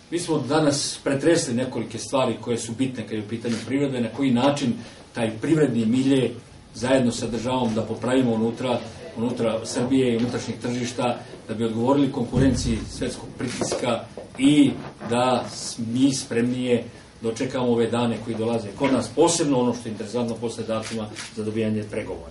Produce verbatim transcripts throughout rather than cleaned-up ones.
Mi smo danas pretresli nekolike stvari koje su bitne kad je u pitanju privrede, na koji način taj privredni milje zajedno sa državom da popravimo unutra, unutra Srbije i unutrašnjih tržišta, da bi odgovorili konkurenciji svetskog pritiska i da mi spremnije dočekamo ove dane koji dolaze kod nas, posebno ono što je interesantno posle datuma za dobijanje pregovora.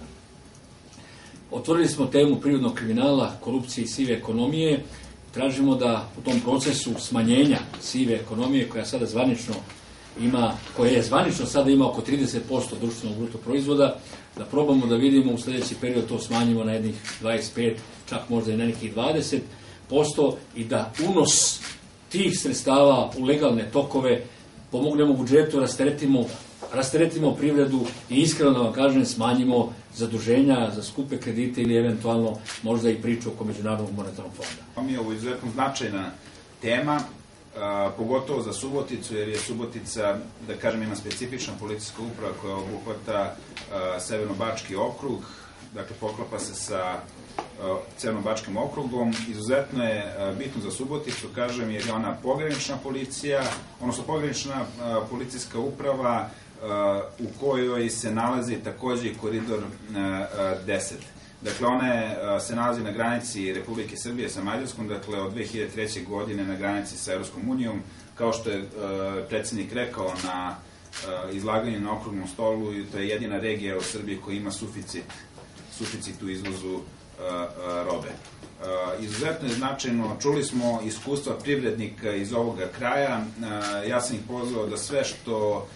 Otvorili smo temu privrednog kriminala, korupcije i sive ekonomije. Tražimo da u tom procesu smanjenja sive ekonomije, koja sada zvanično ima, koja je zvanično sada ima oko trideset posto društvenog bruto proizvoda, da probamo da vidimo u sledeći period to smanjimo na jednih dvadeset pet, čak možda i na nekih dvadeset posto i da unos tih sredstava u legalne tokove pomognemo budžetu, rasteretimo, rasteretimo privredu i iskreno da vam kažem smanjimo zaduženja za skupe kredite ili eventualno možda i priču oko Međunarodnog monetarnog fonda. Mi je ovo izuzetno značajna tema, pogotovo za Suboticu, jer je Subotica, da kažem, ima specifična policijska uprava koja obuhvata Severno-Bački okrug, dakle poklapa se sa Severno-Bačkim okrugom. Izuzetno je bitno za Suboticu, kažem, jer je ona pogranična policija, odnosno pogranična policijska uprava u kojoj se nalazi takođe i koridor deset. Dakle, ona se nalazi na granici Republike Srbije sa Mađarskom, dakle, od dve hiljade treće. godine na granici sa Evropskom unijom. Kao što je predsednik rekao na izlaganju na okruglom stolu, to je jedina regija u Srbiji koja ima suficit, suficit u izvozu robe. Izuzetno je značajno, čuli smo iskustva privrednika iz ovoga kraja, ja sam ih pozvao da sve što,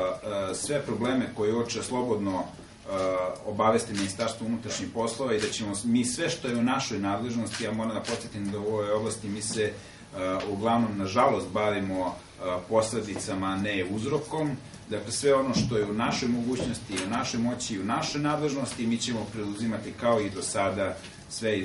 sve probleme koje uoče slobodno obavesti Ministarstvo unutrašnjih poslova i da ćemo mi sve što je u našoj nadležnosti, ja moram da podsjetim da u ovoj oblasti mi se uglavnom, nažalost, bavimo posledicama, ne uzrokom. Dakle, sve ono što je u našoj mogućnosti, u našoj moći i u našoj nadležnosti, mi ćemo preduzimati kao i do sada sve,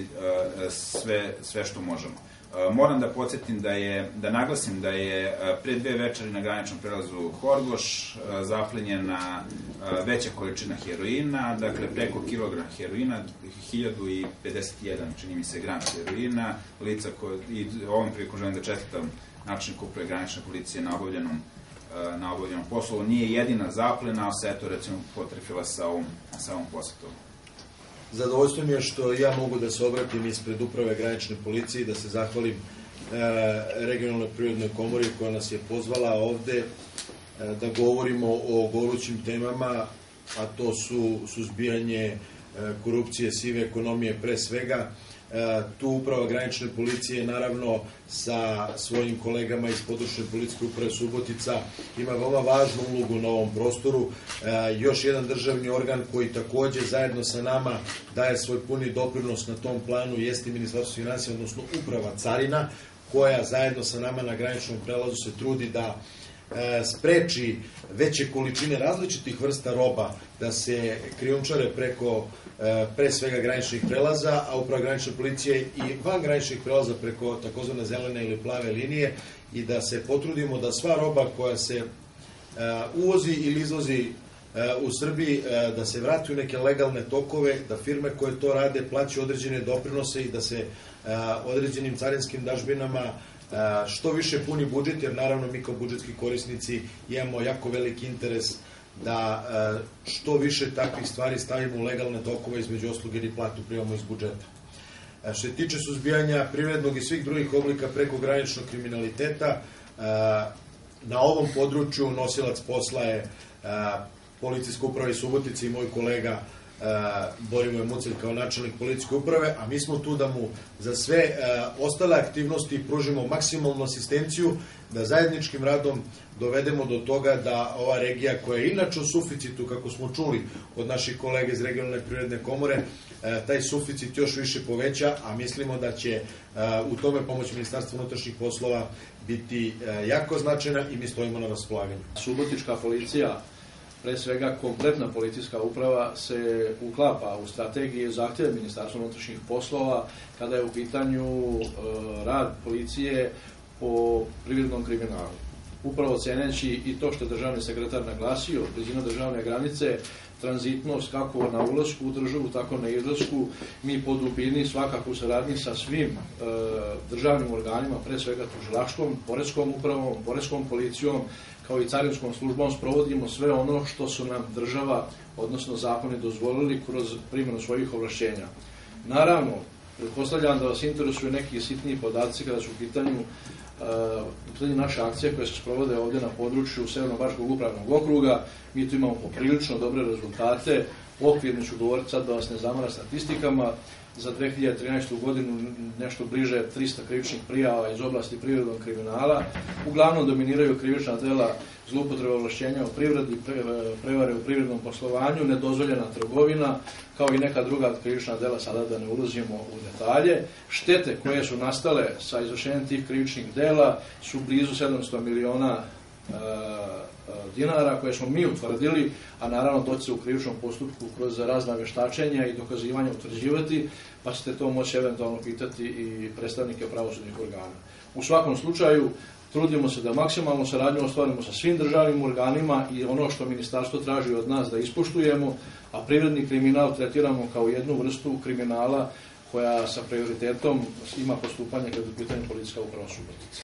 sve, sve što možemo. Moram da podsjetim da je, da naglasim da je pre dve večeri na graničnom prelazu Horgoš zaplenjena veća količina heroina, dakle preko kilogram heroina, hiljadu pedeset jedan, čini mi se, gram heroina, lica koje, i ovom prilikom želim da čestitam načelniku uprave granične policije na obavljenom na obavljenom poslu. Nije jedina zaplena, ali se eto recimo potrefila sa ovom, sa ovom posetom. Zadovoljstvo mi je što ja mogu da se obratim ispred uprave granične policije i da se zahvalim regionalnoj privrednoj komori koja nas je pozvala ovde da govorimo o gorućim temama, a to su suzbijanje korupcije, sive ekonomije pre svega. Tu uprava granične policije, naravno, sa svojim kolegama iz područne policijske uprave Subotica ima veoma važnu ulogu na ovom prostoru. Još jedan državni organ koji takođe zajedno sa nama daje svoj puni doprinos na tom planu jeste Ministarstvo finansija, odnosno uprava Carina, koja zajedno sa nama na graničnom prelazu se trudi da spreči veće količine različitih vrsta roba da se krijumčare preko pre svega graničnih prelaza, a uprava granične policije i van graničnih prelaza preko takozvane zelene ili plave linije i da se potrudimo da sva roba koja se uvozi ili izvozi u Srbiji da se vrati u neke legalne tokove, da firme koje to rade plaćaju određene doprinose i da se određenim carinskim dažbinama što više puni budžet, jer naravno mi kao budžetski korisnici imamo jako veliki interes da što više takvih stvari stavimo u legalne tokove, između ostalog jer i platu primamo iz budžeta. Što se tiče suzbijanja privrednog i svih drugih oblika prekograničnog kriminaliteta, na ovom području nosilac posla je policijska uprava iz Subotice i moj kolega Borivoje Mucelj kao načelnik policijske uprave, a mi smo tu da mu za sve ostale aktivnosti pružimo maksimalnu asistenciju, da zajedničkim radom dovedemo do toga da ova regija koja je inače u suficitu, kako smo čuli od naših kolega iz regionalne privredne komore, taj suficit još više poveća, a mislimo da će u tome pomoć Ministarstva unutrašnjih poslova biti jako značajna i mi stojimo na raspolaganju. Subotička policija, pre svega kompletna policijska uprava, se uklapa u strategije i zahtjeve Ministarstva unutrašnjih poslova kada je u pitanju rad policije po privrednom kriminalu. upravo ceneći i to što je državni sekretar naglasio, blizina državne granice, tranzitnost kako na ulasku u državu, tako na izlasku, mi po dubini svakako u saradnji sa svim e, državnim organima, pre svega tužilaštvom, poreskom upravom, poreskom policijom, kao i carinskom službom, sprovodimo sve ono što su nam država, odnosno zakoni, dozvolili kroz primjenu svojih ovlašćenja. Naravno, pretpostavljam da vas interesuju neki sitniji podaci kada su u pitanju uh, naše akcije koje se sprovode ovdje na području Severno-Bačkog upravnog okruga. Mi tu imamo poprilično dobre rezultate. Okvirno ću govoriti sad da vas ne zamara statistikama. Za dve hiljade trinaestu. godinu nešto bliže trista krivičnih prijava iz oblasti privrednog kriminala. Uglavnom dominiraju krivična dela zloupotrebe ovlašćenja u privredi, prevare u privrednom poslovanju, nedozvoljena trgovina, kao i neka druga krivična dela, sada da ne ulazimo u detalje. Štete koje su nastale sa izvršenjem tih krivičnih dela su blizu sedamsto miliona dinara koje smo mi utvrdili, a naravno doći se u krivičnom postupku kroz razna veštačenja i dokazivanja utvrđivati, pa ćete to moći eventualno pitati i predstavnike pravosudnih organa. U svakom slučaju, trudimo se da maksimalnu saradnju ostvarimo sa svim državnim organima i ono što ministarstvo traži od nas da ispoštujemo, a privredni kriminal tretiramo kao jednu vrstu kriminala koja sa prioritetom ima postupanje kada je u pitanju policijska uprava Subotica.